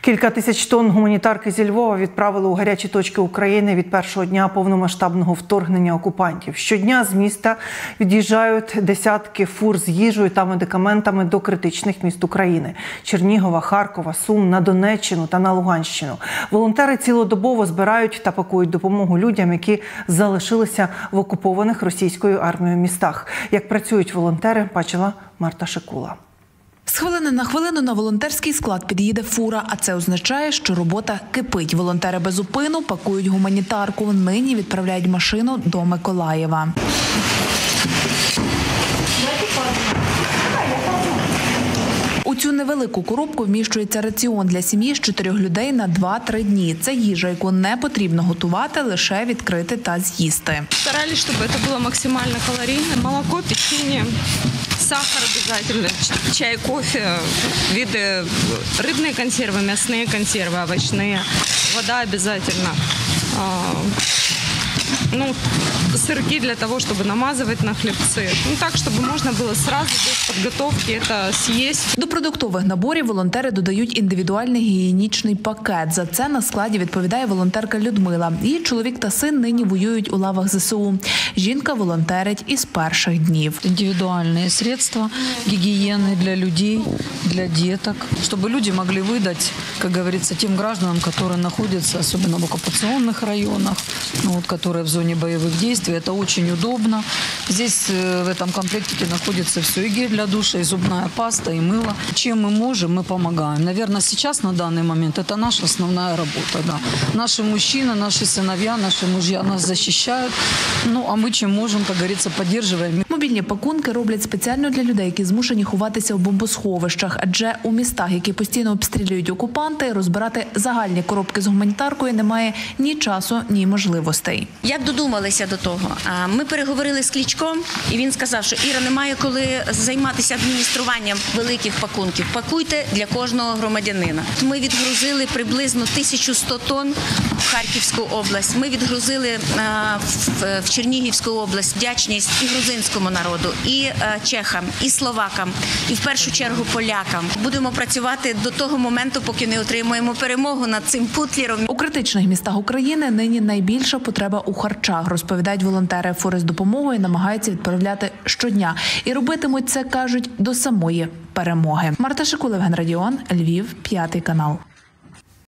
Кілька тисяч тонн гуманітарки зі Львова відправили у гарячі точки України від першого дня повномасштабного вторгнення окупантів. Щодня з міста від'їжджають десятки фур з їжею та медикаментами до критичних міст України – Чернігова, Харкова, Сум, на Донеччину та на Луганщину. Волонтери цілодобово збирають та пакують допомогу людям, які залишилися в окупованих російською армією містах. Як працюють волонтери, бачила Марта Шикула. З хвилини на хвилину на волонтерський склад під'їде фура, а це означає, що робота кипить. Волонтери без упину пакують гуманітарку. Нині відправляють машину до Миколаєва. У цю невелику коробку вміщується раціон для сім'ї з 4 людей на 2-3 дні. Це їжа, яку не потрібно готувати, лише відкрити та з'їсти. Старались, щоб це було максимально калорійне. Молоко, печення, сахар обов'язково, чай, кофе, види рибні консерви, м'ясні консерви, овочні, вода обов'язково. Сырки для того, чтобы намазывать на хлебцы. Так, чтобы можно было сразу без подготовки это съесть. До продуктових наборів волонтери додають індивідуальний гігієнічний пакет. За це на складі відповідає волонтерка Людмила. Її чоловік та син нині воюють у лавах ЗСУ. Жінка волонтерить із перших днів. Індивідуальні средства гігієни для людей, для діток, щоб люди могли видати, як говориться, тим гражданам, які знаходяться, особливо в окупаційних районах, которые в зоне боевых действий. Это очень удобно. Здесь в этом комплекте находится все: и гель для душа, и зубная паста, и мыло. Чем мы можем, мы помогаем. Наверное, сейчас, на данный момент, это наша основная работа. Да. Наши мужчины, наши сыновья, наши мужья нас защищают. А мы чем можем, как говорится, поддерживаем. Мобільні пакунки роблять спеціально для людей, які змушені ховатися в бомбосховищах. Адже у містах, які постійно обстрілюють окупанти, розбирати загальні коробки з гуманітаркою немає ні часу, ні можливостей. Як додумалися до того? Ми переговорили з Кличком, і він сказав, що Іра, немає коли займатися адмініструванням великих пакунків. Пакуйте для кожного громадянина. Ми відгрузили приблизно 1100 тонн в Харківську область. Ми відгрузили в Чернігівську область. Вдячність і грузинському народу, і чехам, і словакам, і в першу чергу полякам. Будемо працювати до того моменту, поки не отримаємо перемогу над цим путлером. У критичних містах України нині найбільша потреба у харчах, розповідають волонтери. Фури з допомогою намагаються відправляти щодня. І робитимуть це, кажуть, до самої перемоги. Марта Шикула, Євген Радіон, Львів, 5 канал.